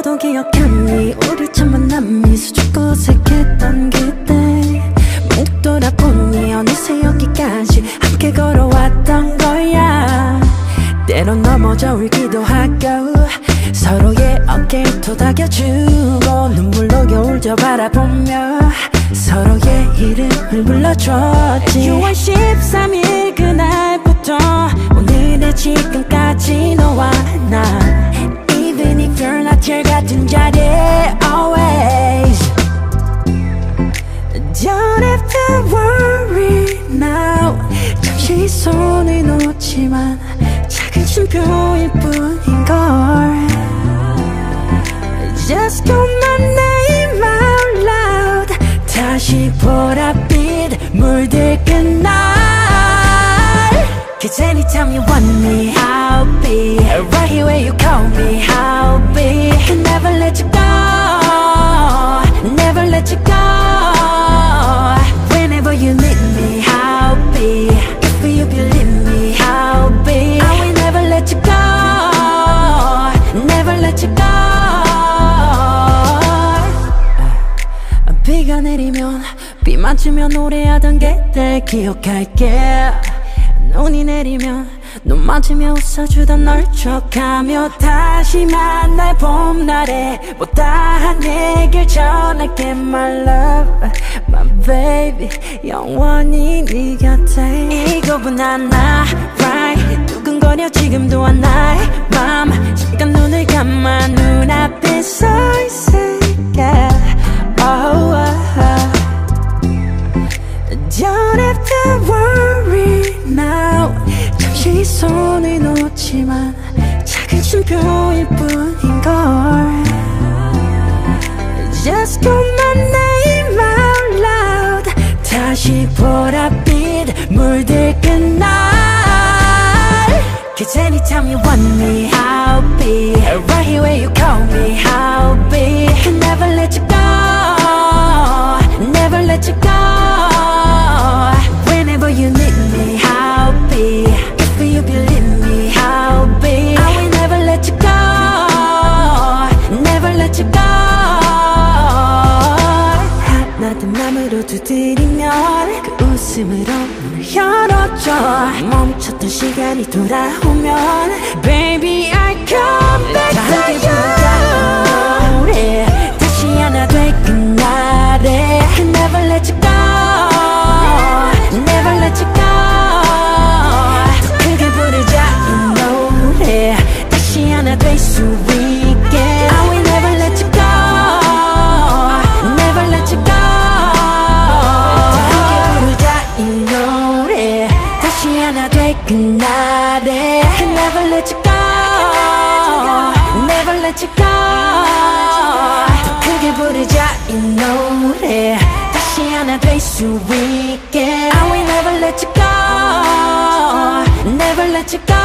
너도 기억하니 우리 첫 만남이 수줍고 어색했던 그때 묵 돌아보니 어느새 여기까지 함께 걸어왔던 거야. 때론 넘어져 울기도 하고 서로의 어깨를 토닥여주고 눈물로 겨울 저 바라보며 서로의 이름을 불러줬지. 6월 13일 그날부터 오늘의 지금까지 너와 나 Even if you're not here 같은 자리에 always Don't have to worry now. 잠시 손을 놓지만 작은 쉼표일 뿐인걸. Just call my name out loud. 다시 보랏빛 물들 그날. Cause anytime you want me I'll be right here where you call me. I'll be Can never let you go, never let you go. Whenever you need me I'll be If you believe me I'll be I will never let you go, never let you go. 비가 내리면 비 맞으며 노래하던 그때 기억할게. 눈이 내리면 눈 맞으며 웃어주던 널 척하며 다시 만날 봄날에 못다한 얘길 전할게. My love, my baby 영원히 네 곁에. 이거보단 나 right 두근거려 지금도 한 나의 맘. 잠깐 눈을 감아 눈앞에 서 있을게. Oh, Don't have to worry now. 잠시 손을 놓지만 작은 쉼표일 뿐인걸. Just call my name out loud. 다시 보랏빛 물들 그날. Cause anytime you want me I'll be right here where you call me. I'll be Can never let you go, never let you go. Whenever you need me I'll be If you believe me I'll be I will never let you go, never let you go. 하나된 맘으로 두드리면 그 웃음으로 문을 열어줘. 멈췄던 시간이 돌아오면 Baby I come back to you. 노래 다시 하나 될 그날에 Can never let you go, never let you go. 더 크게 부르자 이 노래 다시 하나 될 수 있게. I will never let you go, never let you go. 더 크게 부르자 이 노래 다시 하나 될 그날에 Can never let you go, never let you go. 더 크게 부르자 이 노래 다시 하나 될 수 있게. I will never let you go, never let you go.